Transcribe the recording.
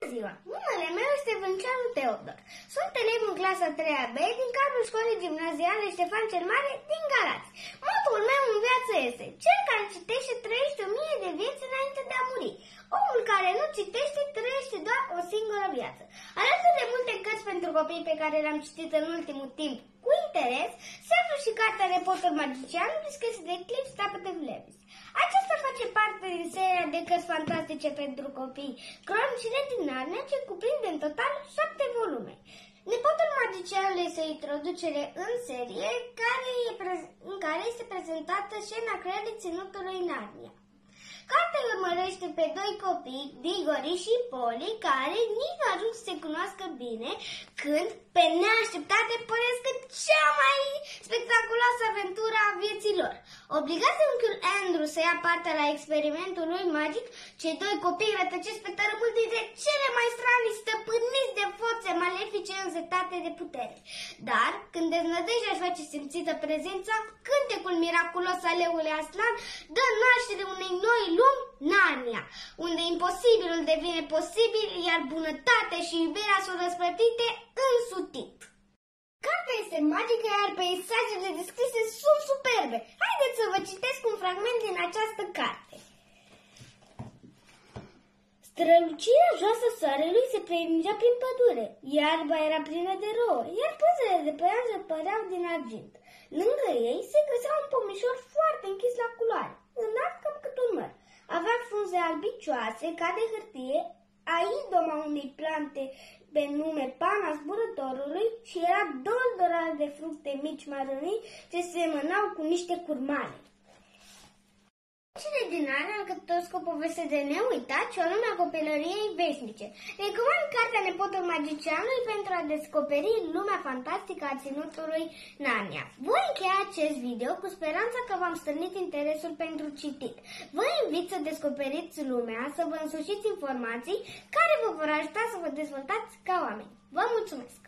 ziua! Numele meu este Vânceanu Teodor. Sunt elev în clasa 3-a B din cadrul școlii gimnaziale Ștefan cel Mare din Galați. Motul meu în viață este: cel care citește trăiește 1000 de vieți înainte de a muri. Omul care nu citește trăiește doar o singură viață. Alături de multe cărți pentru copii pe care le-am citit în ultimul timp cu interes, se află și cartea Reporter Magician, scrisă de Cliff Stapleton Lewis. Aceasta face parte din seria de cărți fantastice pentru copii, Cronicile din Narnia, ce cuprinde în total 7 volume. Nepotul Magicianului este o introducere în serie în care este prezentată scena creării ținutului Narnia. Cartea urmărește pe doi copii, Diggory și Polly, care nici nu ajung să se cunoască bine, când, pe neașteptate, păresc cea mai spectaculoasă aventură a vieții lor. Obligați de unchiul Andrew să ia parte la experimentul lui magic, cei doi copii rătăcesc pe tărâmul dintre cele mai stranii, stăpâniți de forțe malefice înzetate de putere. Dar, când deznădejdea își face simțită prezența, cântecul miraculos al leului Aslan dă naștere unei noi lumi, Narnia, unde imposibilul devine posibil, iar bunătatea și iubirea sunt răsplătite însutit. Cartea este magică, iar peisajele descrise sunt superbe. Haideți să vă citesc un fragment din această carte. Strălucirea joasă soarelui se prelungea prin pădure, iarba era plină de rouă, iar păzele de pe ea păreau din argint. Lângă ei se găsea un pomișor foarte închis la culoare, înalt cam cât un măr. Avea frunze albicioase ca de hârtie, a idoma unei plante pe nume Pana Zburătorului și era doldorat de fructe mici mărunii ce semănau cu niște curmane. Cine din are alcătuiesc o poveste de neuitat și o lume a copilăriei veșnice. Recomand cartea Nepotul Magicianului pentru a descoperi lumea fantastică a ținutului Narnia. Voi încheia acest video cu speranța că v-am stârnit interesul pentru citit. Vă invit să descoperiți lumea, să vă însușiți informații care vă vor ajuta să vă dezvoltați ca oameni. Vă mulțumesc!